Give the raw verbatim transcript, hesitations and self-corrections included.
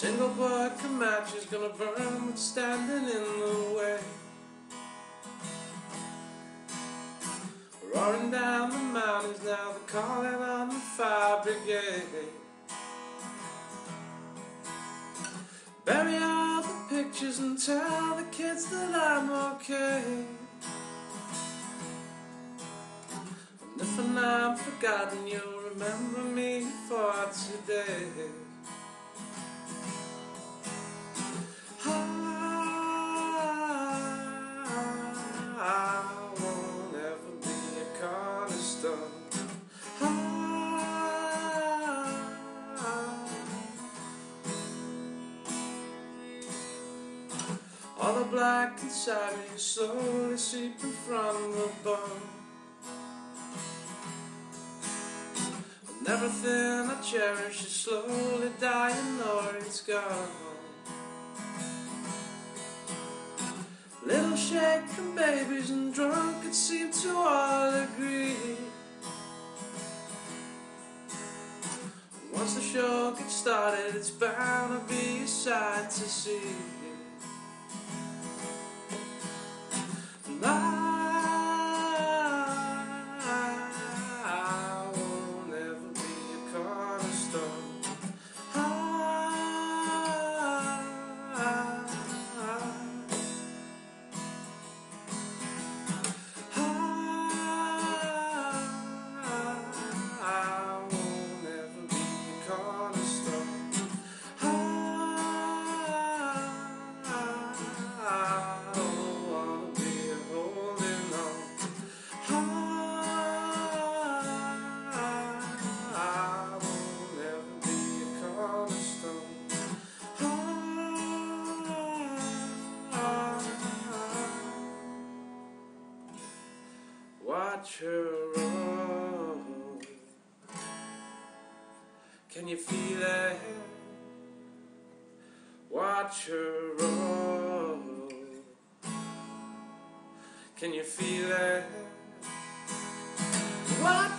single bucket match is gonna burn what's standing in the way. Roaring down the mountains now, they're calling on the fire brigade. Bury all the pictures and tell the kids that I'm okay. And if I'm forgotten, you'll remember me for today. All the black inside me is slowly seeping from the bone, and everything I cherish is slowly dying or it's gone. Little shaken babies and drunkards seem to all agree. Once the show gets started, it's bound to be a sight to see. And I, I will never be a cornerstone. I, I, I, I will never be a cornerstone. I, I, don't wanna be holding on. I, I will never be a cornerstone. I, I, watch her roll. Can you feel it? Watch her roll. Can you feel it? Watch